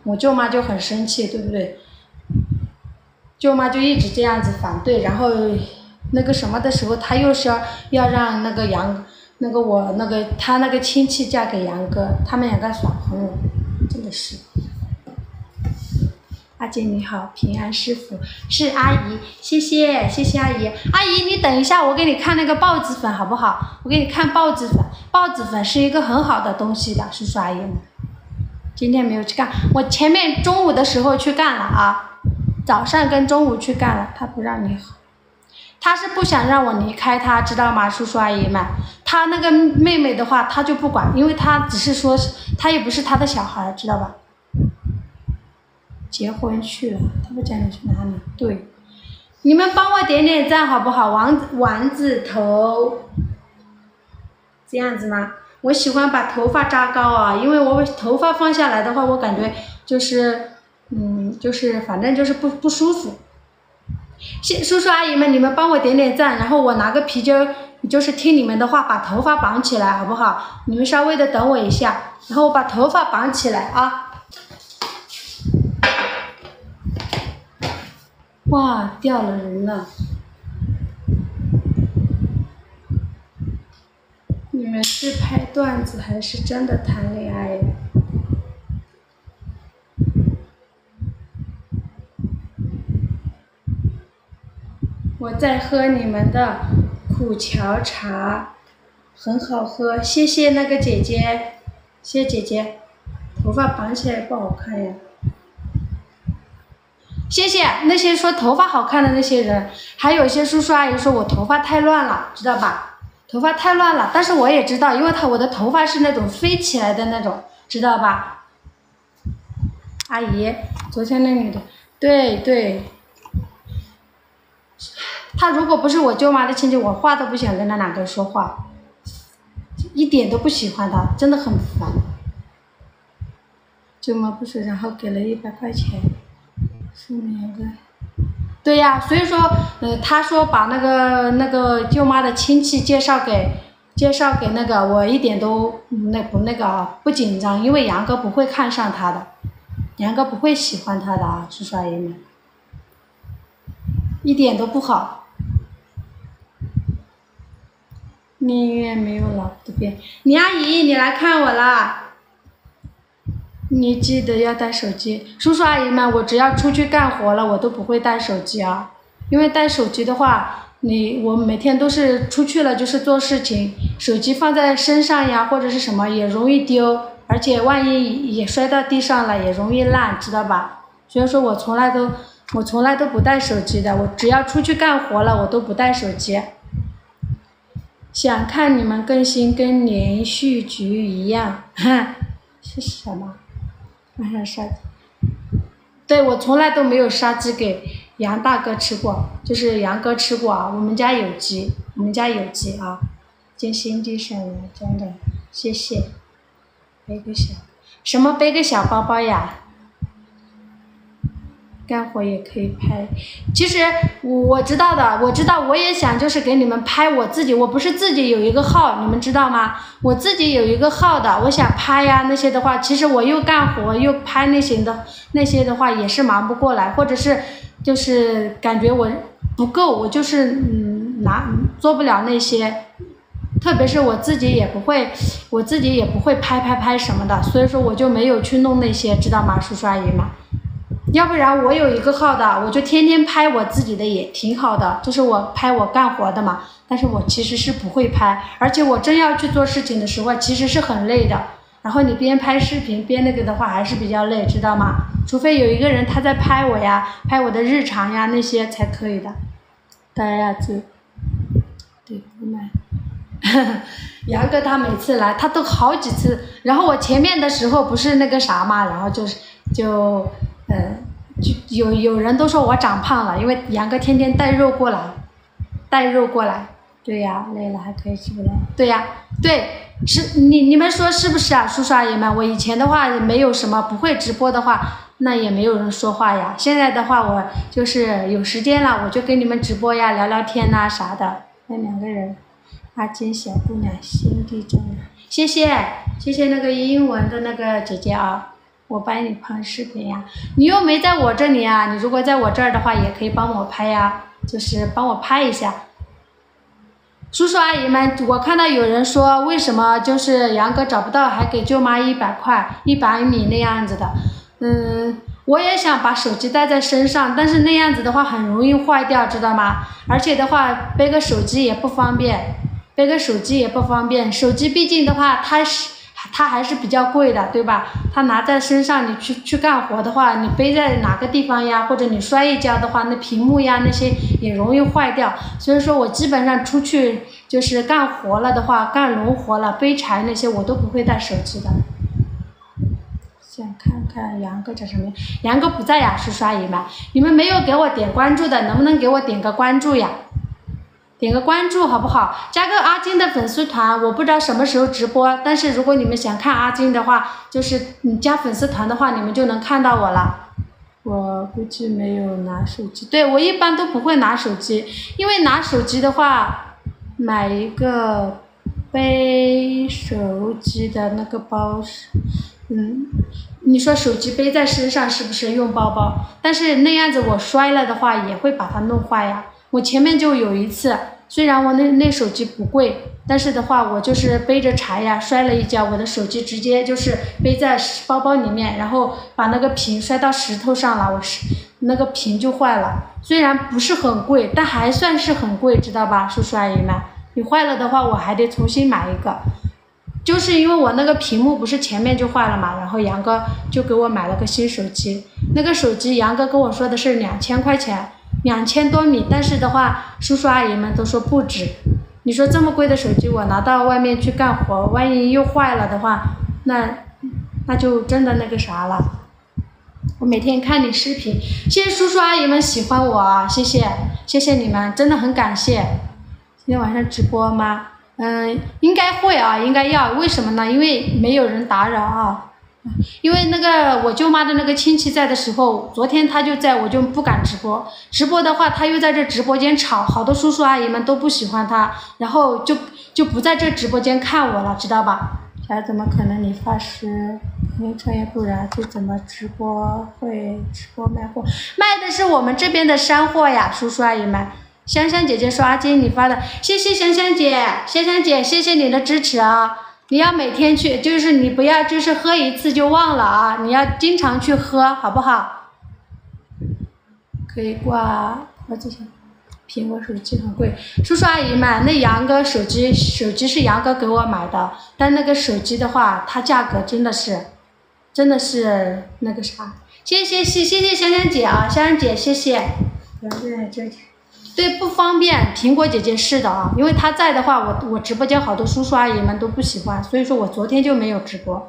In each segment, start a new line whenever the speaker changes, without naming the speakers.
我舅妈就很生气，对不对？舅妈就一直这样子反对，然后那个什么的时候，她又是要让那个他那个亲戚嫁给杨哥，他们两个耍朋友，真的是。阿姐你好，平安师傅是阿姨，谢谢阿姨。阿姨你等一下，我给你看那个孢子粉好不好？我给你看孢子粉，孢子粉是一个很好的东西的，叔叔阿姨们。今天没有去干，我前面中午的时候去干了啊，早上跟中午去干了，他不让你好，他是不想让我离开他，知道吗，叔叔阿姨们？他那个妹妹的话，他就不管，因为他只是说，他也不是他的小孩，知道吧？结婚去了，他不讲你去哪里？对，你们帮我点点赞好不好？丸子头，这样子吗？我喜欢把头发扎高啊，因为我头发放下来的话，我感觉就是，就是反正就是不舒服。叔叔阿姨们，你们帮我点点赞，然后我拿个皮筋儿，就是听你们的话，把头发绑起来，好不好？你们稍微的等我一下，然后我把头发绑起来啊。哇，掉了人了！你们是拍段子还是真的谈恋爱呀？我在喝你们的苦荞茶，很好喝，谢谢那个姐姐，谢谢姐姐，头发绑起来不好看呀。谢谢那些说头发好看的那些人，还有一些叔叔阿姨说我头发太乱了，知道吧？头发太乱了，但是我也知道，因为我的头发是那种飞起来的那种，知道吧？阿姨，昨天那女的，对，她如果不是我舅妈的亲戚，我话都不想跟她两个说话，一点都不喜欢她，真的很烦。舅妈不说，然后给了100块钱。是2个，对呀，所以说，他说把那个舅妈的亲戚介绍给那个，我一点都不紧张，因为杨哥不会看上他的，杨哥不会喜欢他的啊，叔叔阿姨们，一点都不好。宁愿没有老婆的变，李阿姨你来看我啦。你记得要带手机，叔叔阿姨们，我只要出去干活了，我都不会带手机啊，因为带手机的话，我每天都是出去了就是做事情，手机放在身上呀或者是什么也容易丢，而且万一也摔到地上了也容易烂，知道吧？所以说我从来都不带手机的，我只要出去干活了，我都不带手机。想看你们更新跟连续剧一样，是什么？晚上杀鸡，对，我从来都没有杀鸡给杨大哥吃过，就是杨哥吃过啊。我们家有鸡啊。今心地善良，真的，谢谢。背个小包包呀？干活也可以拍，其实我知道的，我也想就是给你们拍我自己，我不是自己有一个号，你们知道吗？我自己有一个号的，我想拍呀那些的话，其实我又干活又拍那些的话也是忙不过来，或者是就是感觉我不够，我就是做不了那些，特别是我自己也不会拍什么的，所以说我就没有去弄那些，知道吗，叔叔阿姨们？要不然我有一个号的，我就天天拍我自己的也挺好的，就是我拍我干活的嘛，但是我其实是不会拍，而且我真要去做事情的时候其实是很累的，然后你边拍视频边那个的话还是比较累，知道吗？除非有一个人他在拍我呀，拍我的日常呀那些才可以的。大家对不买杨哥他每次来他都好几次，然后我前面的时候不是那个啥嘛，然后就有人都说我长胖了，因为杨哥天天带肉过来。对呀，累了还可以吃不了。对呀，对，是你们说是不是啊，叔叔阿姨们？我以前的话没有什么不会直播的话，那也没有人说话呀。现在的话，我就是有时间了，我就跟你们直播呀，聊聊天呐啥的。那2个人，阿金小姑娘心地真好，谢谢那个英文的那个姐姐啊。 我帮你拍视频呀，你又没在我这里啊，你如果在我这儿的话，也可以帮我拍呀，就是帮我拍一下。叔叔阿姨们，我看到有人说为什么就是杨哥找不到，还给舅妈100块100米那样子的。我也想把手机带在身上，但是那样子的话很容易坏掉，知道吗？而且的话背个手机也不方便，手机毕竟的话它还是比较贵的，对吧？它拿在身上你去干活的话，你背在哪个地方呀，或者你摔一跤的话，那屏幕呀那些也容易坏掉。所以说我基本上出去就是干活了的话，干农活了，背柴那些我都不会带手机的。想看看杨哥叫什么？杨哥不在呀，叔叔阿姨们，你们没有给我点关注的，能不能给我点个关注呀？点个关注好不好？加个阿金的粉丝团，我不知道什么时候直播，但是如果你们想看阿金的话，就是你加粉丝团的话，你们就能看到我了。我估计没有拿手机，对，我一般都不会拿手机，因为拿手机的话，买一个背手机的那个包是。你说手机背在身上是不是用包包？但是那样子我摔了的话也会把它弄坏呀。我前面就有一次，虽然我那手机不贵，但是的话我就是背着柴呀摔了一跤，我的手机直接就是背在包包里面，然后把那个屏摔到石头上了，那个屏就坏了。虽然不是很贵，但还算是很贵，知道吧，叔叔阿姨们？你坏了的话我还得重新买一个。就是因为我那个屏幕不是前面就坏了嘛，然后杨哥就给我买了个新手机，那个手机杨哥跟我说的是2000块钱，2000多米，但是的话叔叔阿姨们都说不止。你说这么贵的手机我拿到外面去干活，万一又坏了的话，那就真的那个啥了。我每天看你视频，谢谢叔叔阿姨们喜欢我啊，谢谢你们，真的很感谢。今天晚上直播吗？应该会啊，应该要。为什么呢？因为没有人打扰啊。因为那个我舅妈的那个亲戚在的时候，昨天他就在，我就不敢直播。直播的话，他又在这直播间吵，好多叔叔阿姨们都不喜欢他，然后就不在这直播间看我了，知道吧？小孩怎么可能理发师没创业，不然就怎么直播会直播卖货？卖的是我们这边的山货呀，叔叔阿姨们。香香姐姐说阿金你发的，谢谢香香姐，谢谢你的支持啊！你要每天去，就是你不要就是喝一次就忘了啊，你要经常去喝，好不好？可以挂这些。苹果手机很贵，叔叔阿姨们，那杨哥手机是杨哥给我买的，但那个手机的话，它价格真的是那个啥。谢谢香香姐啊，香香姐谢谢。对，不方便。苹果姐姐是的啊，因为她在的话，我直播间好多叔叔阿姨们都不喜欢，所以说我昨天就没有直播。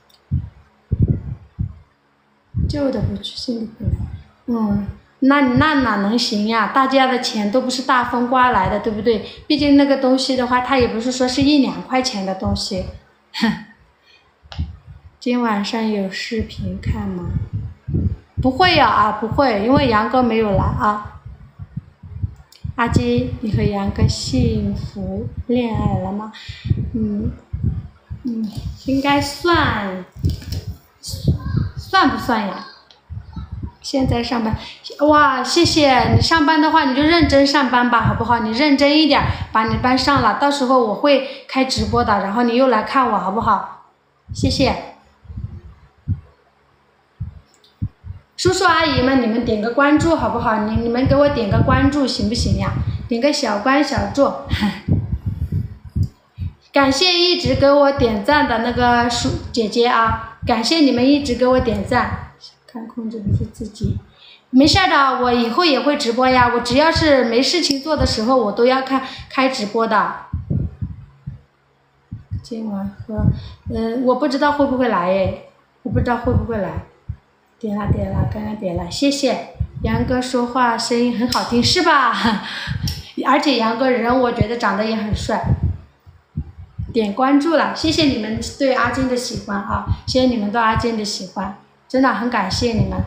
旧的不去，新的不来。那哪能行呀？大家的钱都不是大风刮来的，对不对？毕竟那个东西的话，它也不是说是1-2块钱的东西。今晚上有视频看吗？不会啊，不会，因为杨哥没有来啊。阿基，你和杨哥幸福恋爱了吗？应该算不算呀？现在上班，哇，谢谢你上班的话，你就认真上班吧，好不好？你认真一点，把你班上了，到时候我会开直播的，然后你又来看我，好不好？谢谢。叔叔阿姨们，你们点个关注好不好？你们给我点个关注行不行呀？点个小关小注。感谢一直给我点赞的那个姐姐啊，感谢你们一直给我点赞。看控制不是自己，没事的，我以后也会直播呀。我只要是没事情做的时候，我都要开直播的。今晚喝，我不知道会不会来诶，我不知道会不会来。点了，刚刚点了，谢谢。杨哥说话声音很好听，是吧？而且杨哥人我觉得长得也很帅。点关注了，谢谢你们对阿金的喜欢啊！谢谢你们对阿金的喜欢，真的很感谢你们。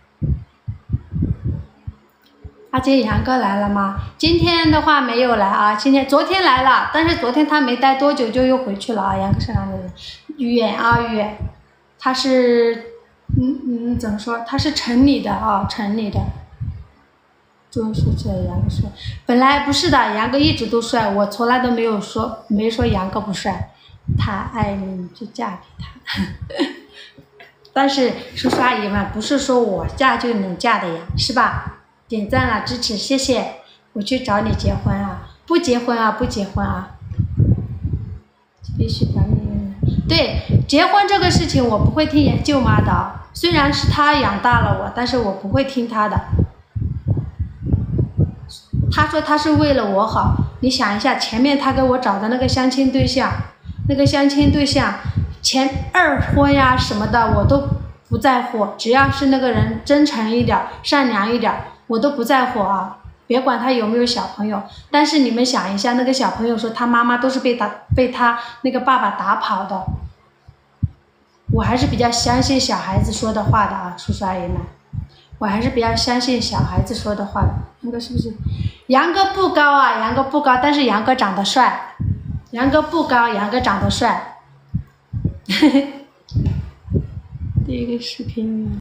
阿金杨哥来了吗？今天的话没有来啊，昨天来了，但是昨天他没待多久就又回去了啊。杨哥是哪里人？远啊远，他是怎么说？他是城里的啊，城里的。就是这杨哥帅，本来不是的，杨哥一直都帅，我从来都没说杨哥不帅。他爱你，你就嫁给他。但是叔叔阿姨们，不是说我嫁就能嫁的呀，是吧？点赞了，支持，谢谢。我去找你结婚啊？不结婚啊，不结婚啊。必须把你对结婚这个事情，我不会听舅妈的。虽然是她养大了我，但是我不会听她的。她说她是为了我好，你想一下，前面她给我找的那个相亲对象，前2婚呀什么的我都不在乎，只要是那个人真诚一点、善良一点，我都不在乎啊。别管他有没有小朋友，但是你们想一下，那个小朋友说他妈妈都是被他那个爸爸打跑的。我还是比较相信小孩子说的话的啊，叔叔阿姨们，我还是比较相信小孩子说的话的。那个是不是？杨哥不高啊，杨哥不高，但是杨哥长得帅。杨哥不高，杨哥长得帅。第一个视频。